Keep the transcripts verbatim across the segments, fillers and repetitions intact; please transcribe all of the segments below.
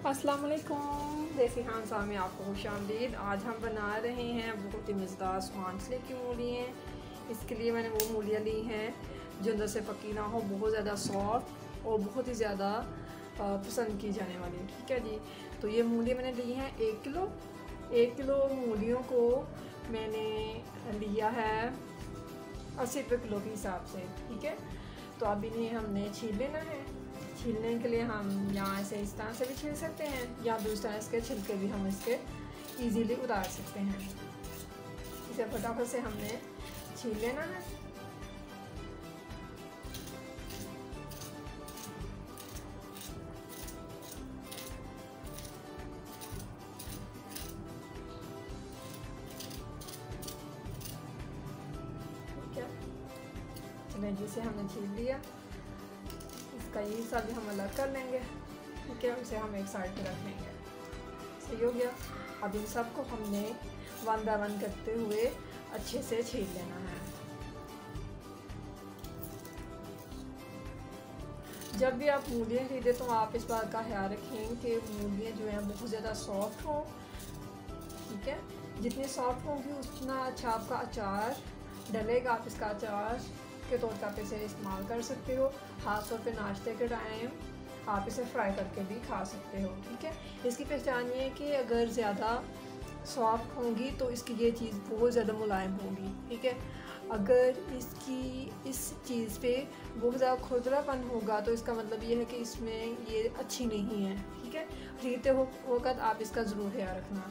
अस्सलाम वालेकुम, देसी खानसा में आपको खुशामदीद। आज हम बना रहे हैं बहुत ही मज़ेदार स्वांसले की मूलियाँ। इसके लिए मैंने वो मूलियाँ ली हैं जो अंदर से पकी ना हो, बहुत ज़्यादा सॉफ्ट और बहुत ही ज़्यादा पसंद की जाने वाली। ठीक है जी। तो ये मूलियाँ मैंने ली हैं एक किलो। एक किलो मूलियों को मैंने लिया है अस्सी रुपये किलो के हिसाब से। ठीक है। तो अब इन्हें हमने छील लेना है। छीलने के लिए हम यहाँ से इस तरह से भी छील सकते हैं या दूसरी तरह इसके छिलके भी हम इसके इजीली उतार सकते हैं। इसे फटाफट से हमने छील लेना है। ठीक है, चलिए जिसे हमने छील लिया, इसका ये हिस्सा भी हम अलग कर लेंगे। ठीक है, उसे हम एक साइड पे रख लेंगे। सही हो गया। अब इन सब को हमने वन बाय वन करते हुए अच्छे से छील लेना है। जब भी आप मूलियाँ खरीदें तो आप इस बात का ख्याल रखें कि मूलियाँ जो हैं बहुत ज़्यादा सॉफ्ट हों। ठीक है, जितनी सॉफ्ट होंगी उतना अच्छा आपका अचार डलेगा। आप इसका अचार के तौर पर आप इसे इस्तेमाल कर सकते हो। ख़ास तौर पे नाश्ते के टाइम आप इसे फ्राई करके भी खा सकते हो। ठीक है, इसकी पहचान ये है कि अगर ज़्यादा सॉफ्ट होंगी तो इसकी ये चीज़ बहुत ज़्यादा मुलायम होगी। ठीक है, अगर इसकी इस चीज़ पे बहुत ज़्यादा खुरदरापन होगा तो इसका मतलब ये है कि इसमें ये अच्छी नहीं है। ठीक है, खरीदते हो वक्त आप इसका ज़रूर ख्याल रखना।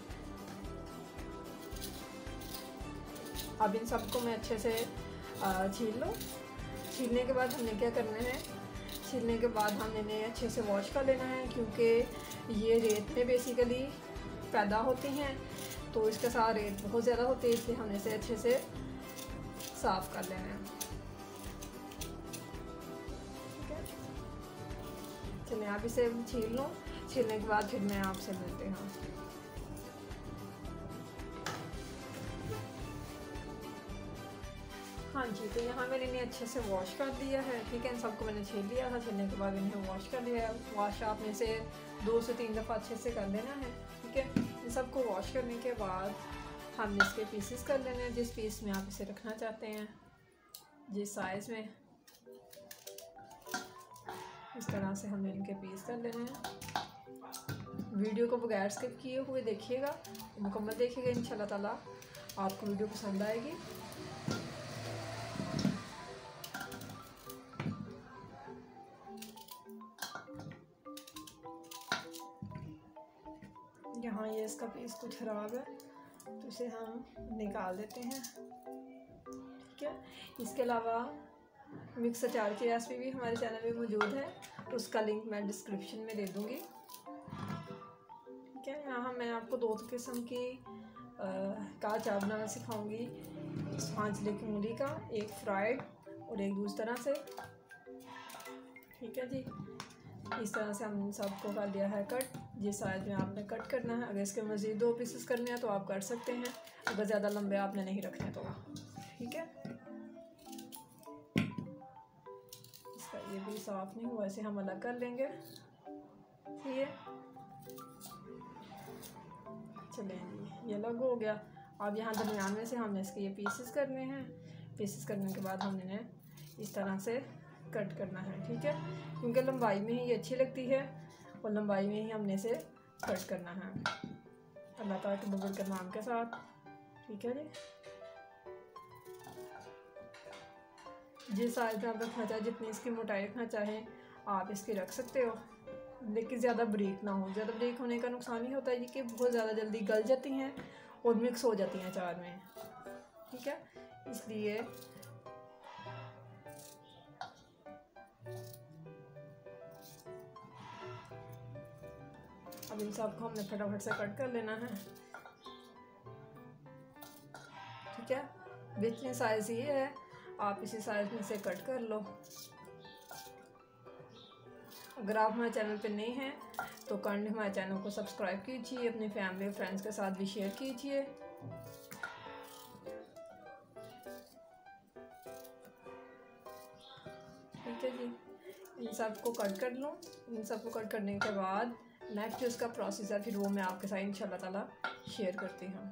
अब इन सबको मैं अच्छे से छील लो। छीलने के बाद हमने क्या करना है, छीलने के बाद हमने इन्हें अच्छे से वॉश कर लेना है, क्योंकि ये रेत में बेसिकली पैदा होती हैं तो इसके साथ रेत बहुत ज़्यादा होती है, इसलिए हमने इसे अच्छे से साफ़ कर लेना है। ठीक है, चलिए आप इसे छील लो। छीलने के बाद फिर मैं आपसे मिलती हूँ। हाँ जी, तो यहाँ मैंने इन्हें अच्छे से वॉश कर दिया है। ठीक है, इन सबको मैंने छील लिया था। छीलने के बाद इन्हें वॉश कर लिया है। वॉश आपने से दो से तीन दफ़ा अच्छे से कर लेना है। ठीक है, इन सबको वॉश करने के बाद हमने इसके पीसेस कर लेने हैं। जिस पीस में आप इसे रखना चाहते हैं, जिस साइज़ में, इस तरह से हमने इनके पीस कर लेने हैं। वीडियो को बगैर स्किप किए हुए देखिएगा, मुकम्मल देखिएगा। इंशाल्लाह ताला आपको वीडियो पसंद आएगी। यहाँ ये इसका पीस कुछ ख़राब है तो इसे हम निकाल देते हैं। ठीक है, इसके अलावा मिक्स अचार की रेसिपी भी हमारे चैनल में मौजूद है, उसका लिंक मैं डिस्क्रिप्शन में दे दूँगी। ठीक है, यहाँ मैं आपको दो किस्म की आ, का अचार बनाना सिखाऊंगी स्वांसले की मूली का, एक फ्राइड और एक दूसरी तरह से। ठीक है जी, इस तरह से हमने सबको कर लिया है कट। जिस साइज़ में आपने कट करना है, अगर इसके मज़ीद दो पीसेस करने हैं तो आप कर सकते हैं, अगर ज़्यादा लंबे आपने नहीं रखने तो। ठीक है, इसका ये भी साफ़ नहीं हुआ, इसे हम अलग कर लेंगे। ठीक है, चलें जी, ये अलग हो गया। अब यहाँ दरमियान में से हमने इसके ये पीसेस करने हैं। पीसेस करने के बाद हमने इन्हें इस तरह से कट करना है। ठीक है, क्योंकि लंबाई में ही ये अच्छी लगती है और लंबाई में ही हमने इसे कट करना है, अल्लाह ताला के बगैर के नाम के साथ। ठीक है जी, जिस साइज़ में आप रखना चाहें, जितनी इसकी मोटाई रखना चाहें आप इसकी रख सकते हो, लेकिन ज़्यादा बारीक ना हो। ज़्यादा बारीक होने का नुकसान ही होता है कि बहुत ज़्यादा जल्दी गल जाती हैं और मिक्स हो जाती हैं अचार में। ठीक है, इसलिए अब इन सब को हमने फटाफट से कट कर लेना है। ठीक है, बेहतरीन साइज़ ये है, आप इसी साइज़ में से कट कर लो। अगर आप हमारे चैनल पे नए हैं तो काइंडली हमारे चैनल को सब्सक्राइब कीजिए, अपनी फैमिली और फ्रेंड्स के साथ भी शेयर कीजिए। ठीक है जी, इन सब को कट कर लूँ। इन सब को कट करने के बाद नेक्स्ट जो इसका प्रोसेस है फिर वो मैं आपके साथ इंशाल्लाह ताला शेयर करती हूँ।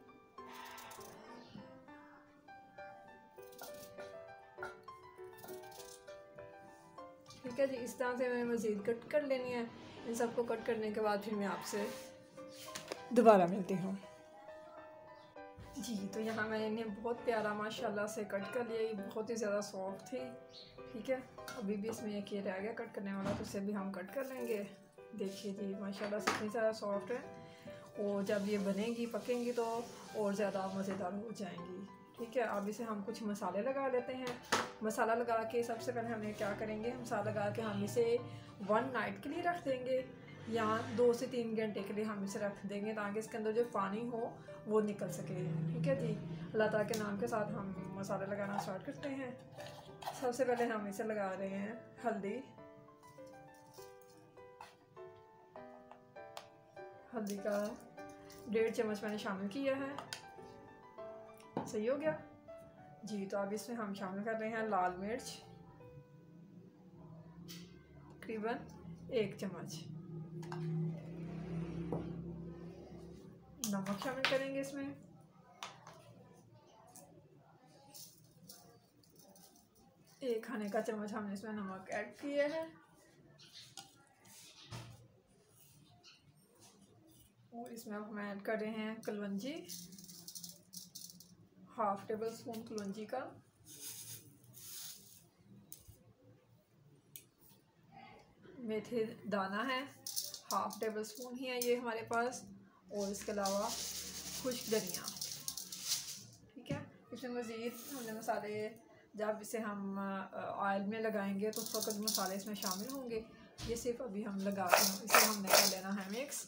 ठीक है जी, इस तरह से मैंने मज़ीद कट कर लेनी है। इन सबको कट करने के बाद फिर मैं आपसे दोबारा मिलती हूँ जी। तो यहाँ मैंने इन्हें बहुत प्यारा माशाल्लाह से कट कर लिया, ये बहुत ही ज़्यादा सॉफ्ट थी। ठीक है, अभी भी इसमें एक ये रह गया कट करने वाला, तो इसे भी हम कट कर लेंगे। देखिए जी माशाल्लाह से इतनी ज़्यादा सॉफ्ट है, और जब ये बनेगी पकेंगी तो और ज़्यादा मज़ेदार हो जाएंगी। ठीक है, अब इसे हम कुछ मसाले लगा लेते हैं। मसाला लगा के सबसे पहले हमें क्या करेंगे, मसाला लगा के हम इसे वन नाइट के लिए रख देंगे, या दो से तीन घंटे के लिए हम इसे रख देंगे, ताकि इसके अंदर जो पानी हो वो निकल सके। ठीक है जी, अल्लाह ताला के नाम के साथ हम मसाले लगाना स्टार्ट करते हैं। सबसे पहले हम इसे लगा रहे हैं हल्दी। हल्दी का डेढ़ चम्मच मैंने शामिल किया है। सही हो गया जी। तो अब इसमें हम शामिल कर रहे हैं लाल मिर्च, तकरीबन एक चम्मच। नमक शामिल करेंगे इसमें, एक खाने का चम्मच हमने इसमें नमक ऐड किया है, और इसमें अब हम ऐड कर रहे हैं कलवंजी, हाफ टेबल स्पून कलवंजी का। मेथी दाना है, हाफ टेबल स्पून ही है ये हमारे पास, और इसके अलावा खुश्क धनिया। ठीक है, इसमें मज़ीद हमने मसाले, जब इसे हम ऑयल में लगाएंगे तो उस वक्त मसाले इसमें शामिल होंगे। ये सिर्फ अभी हम लगा के इसे हमने कर लेना है मिक्स।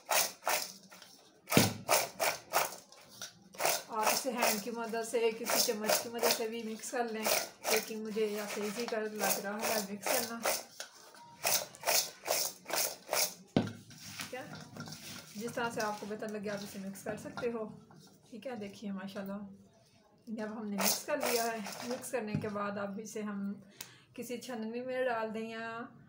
आप इसे हैंड की मदद से, किसी चम्मच की मदद से भी मिक्स कर लें, लेकिन मुझे या तेज़ी कर लग रहा है मिक्स करना। ठीक है, जिस तरह से आपको बेहतर लगे आप इसे मिक्स कर सकते हो। ठीक है, देखिए माशाल्लाह जब हमने मिक्स कर लिया है, मिक्स करने के बाद अब इसे हम किसी छन्नी में डाल दें, या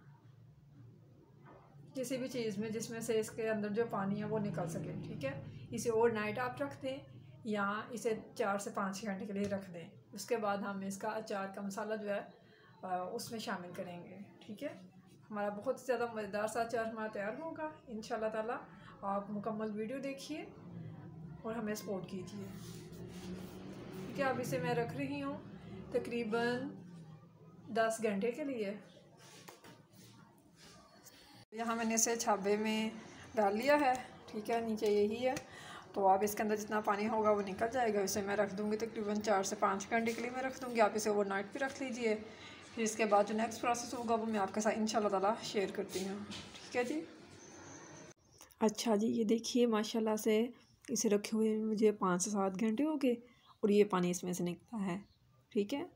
किसी भी चीज़ में जिसमें से इसके अंदर जो पानी है वो निकल सके। ठीक है, इसे ओवर नाइट आप रख दें, या इसे चार से पाँच घंटे के लिए रख दें। उसके बाद हम इसका अचार का मसाला जो है उसमें शामिल करेंगे। ठीक है, हमारा बहुत ज़्यादा मज़ेदार सा अचार हमारा तैयार होगा इंशाल्लाह ताला। आप मुकम्मल वीडियो देखिए और हमें सपोर्ट कीजिए। ठीक है, अब इसे मैं रख रही हूँ तकरीबन दस घंटे के लिए। यहाँ मैंने इसे छाबे में डाल लिया है। ठीक है, नीचे यही है, तो अब इसके अंदर जितना पानी होगा वो निकल जाएगा। इसे मैं रख दूँगी तकरीबन चार से पाँच घंटे के लिए मैं रख दूँगी। आप इसे ओवरनाइट भी रख लीजिए, फिर इसके बाद जो नेक्स्ट प्रोसेस होगा वो मैं आपके साथ इंशाल्लाह ताला शेयर करती हूँ। ठीक है जी। अच्छा जी, ये देखिए माशाल्लाह से इसे रखे हुए मुझे पाँच से सात घंटे हो गए, और ये पानी इसमें से निकला है। ठीक है,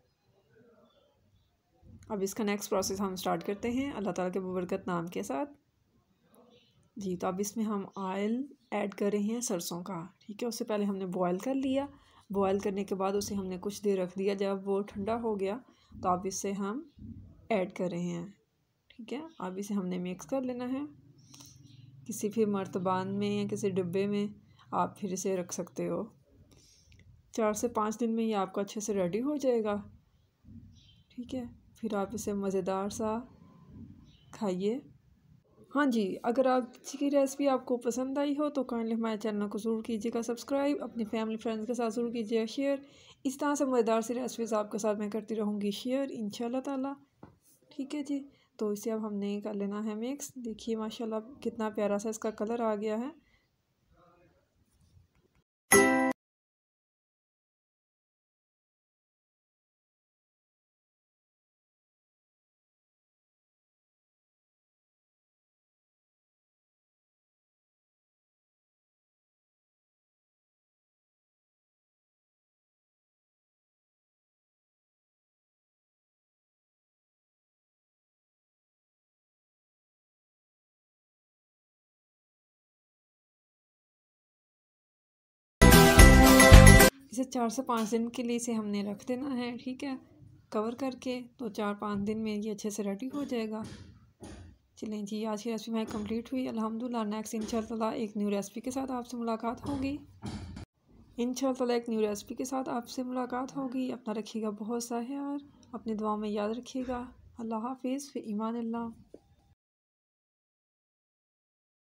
अब इसका नेक्स्ट प्रोसेस हम स्टार्ट करते हैं अल्लाह ताला के बरकत नाम के साथ जी। तो अब इसमें हम ऑयल ऐड कर रहे हैं सरसों का। ठीक है, उससे पहले हमने बॉयल कर लिया। बॉयल करने के बाद उसे हमने कुछ देर रख दिया। जब वो ठंडा हो गया तो अब इसे हम ऐड कर रहे हैं। ठीक है, अब इसे हमने मिक्स कर लेना है। किसी भी मर्तबान में या किसी डिब्बे में आप फिर इसे रख सकते हो। चार से पाँच दिन में ये आपका अच्छे से रेडी हो जाएगा। ठीक है, फिर आप इसे मज़ेदार सा खाइए। हाँ जी, अगर आज की रेसिपी आपको पसंद आई हो तो काइंडली हमारे चैनल को ज़रूर कीजिएगा सब्सक्राइब, अपनी फैमिली फ्रेंड्स के साथ ज़रूर कीजिएगा शेयर। इस तरह से मज़ेदार सी रेसिपीज़ आपके साथ मैं करती रहूँगी शेयर इंशाल्लाह ताला। ठीक है जी, तो इसे अब हमने कर लेना है मिक्स। देखिए माशाल्लाह कितना प्यारा सा इसका कलर आ गया है। इसे चार से पाँच दिन के लिए इसे हमने रख देना है। ठीक है, कवर करके, तो चार पाँच दिन में ये अच्छे से रेडी हो जाएगा। चलें जी, आज की रेसिपी हमारी कंप्लीट हुई अल्हम्दुलिल्लाह। नेक्स्ट इंशाअल्लाह एक न्यू रेसिपी के साथ आपसे मुलाकात होगी। इंशाअल्लाह एक न्यू रेसिपी के साथ आपसे मुलाकात होगी। अपना रखिएगा बहुत सा ख्याल, अपनी दुआ में याद रखिएगा। अल्लाह हाफिज़, फ़ी ईमान अल्लाह।